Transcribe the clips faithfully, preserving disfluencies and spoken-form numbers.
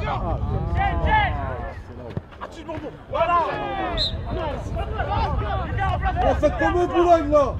Oh, faites tomber Boulogne là.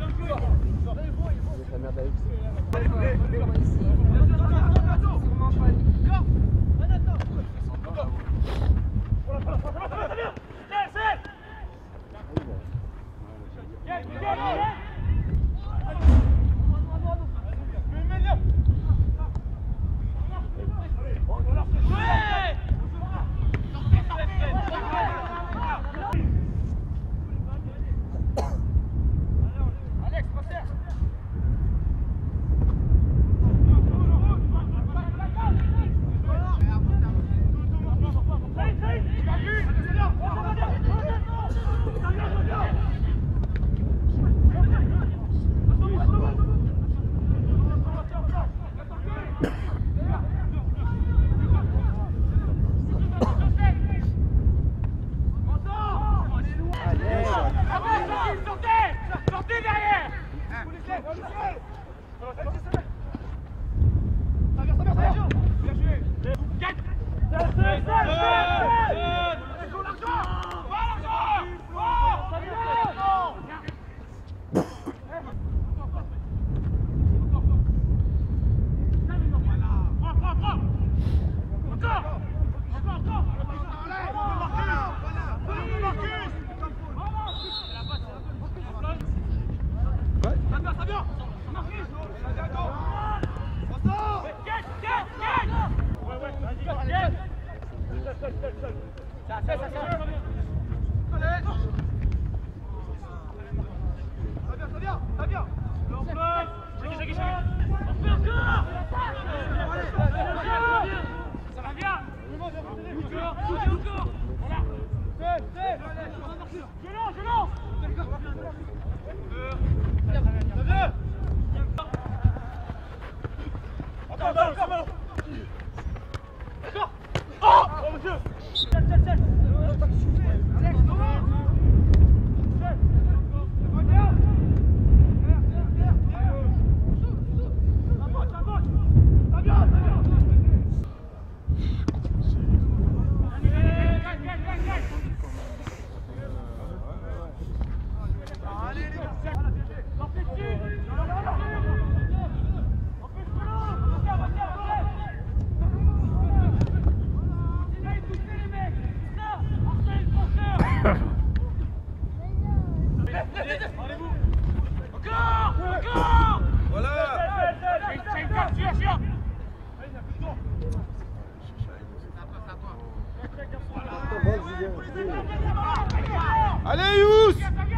Allez Yous!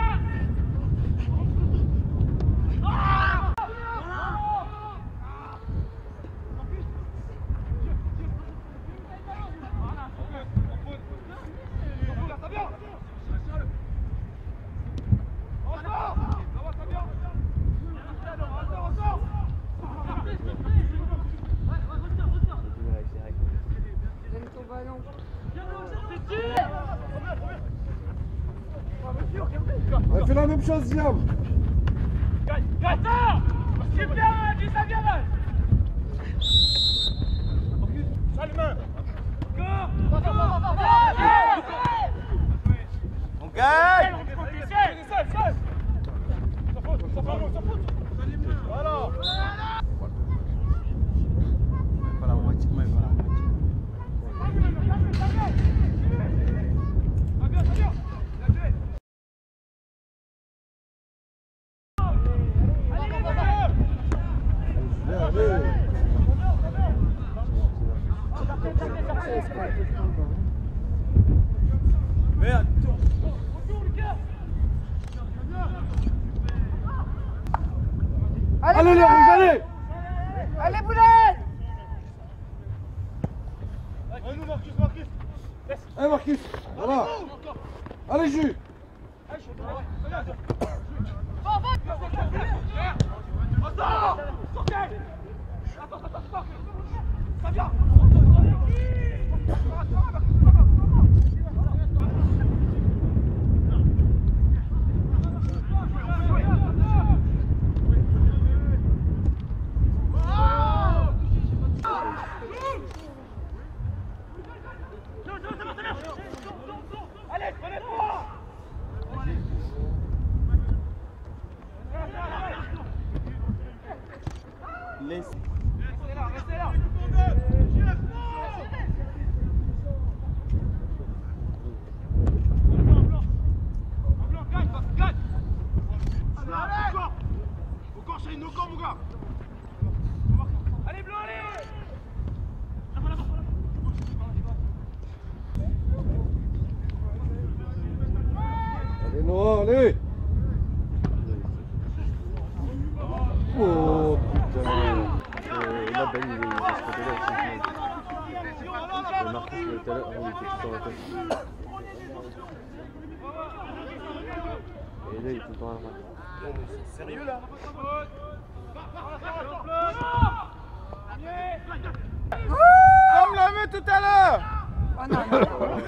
Elle fait la même chose, Ziam. Attends! C'est bien, dis ça bien là! Salmain! On gagne! Voilà! Pas la moitié, mais pas la moitié. Merde. Allez, Allez les rouges, allez. Allez, Boulogne! Allez, nous, Marcus, Marcus! Allez Marcus, voilà. Allez Jus. Laisse. Restez là, restez là. Allez, Blanc, allez! Allez, Noah, allez. Oh, putain. Euh, là, Ben, il est de ce côté-là aussi. Le Marcus, tout à l'heure, il était tout le temps à la tête. Et là, il est tout le temps à la main. Sérieux là? Comme l'a vu tout à l'heure! Oh non, non, non.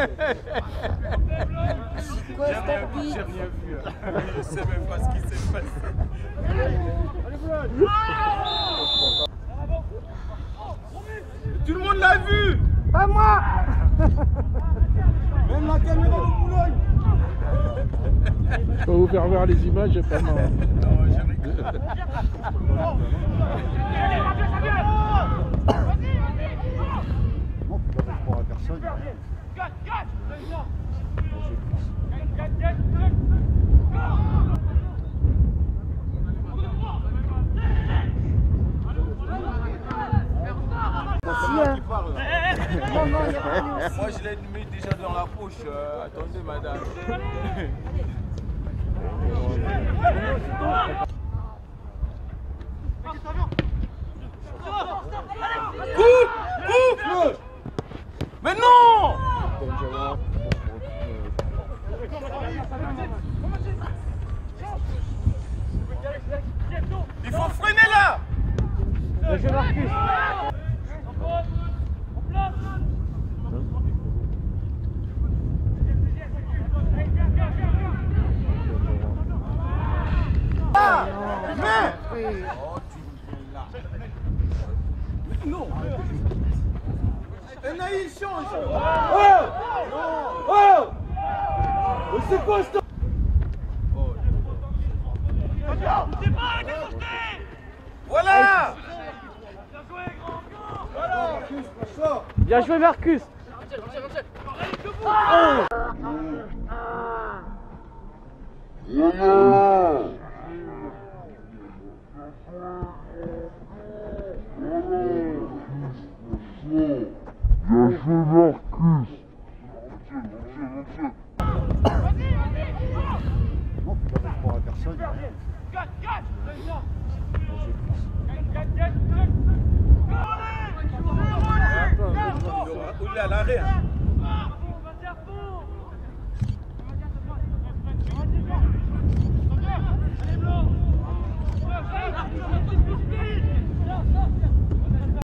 Quoi, J'ai c'est rien ton vu, pire? j'ai rien vu. Je sais même pas ce qui s'est passé. Tout le monde l'a vu! Pas moi. Même la caméra de Boulogne. Je peux vous faire voir les images, j'ai pas mal. Non, j'ai rigolé. Non, faut pas croire à personne. Si, euh, Qui parle, là. non, non, il y a pas de aussi. Moi je l'ai mis déjà dans la poche. Euh, attendez madame. Coupe! Coupe! Mais non! Il faut freiner là! Lâchez Marcus. Ah! Mais! Oui. Non! Et Naïl change! Oh! Oh! Mais c'est quoi ce... Voilà! Marcus, ça. Bien joué, Marcus! Non, faut pas croire à personne. Il est à l'arrêt. Hein.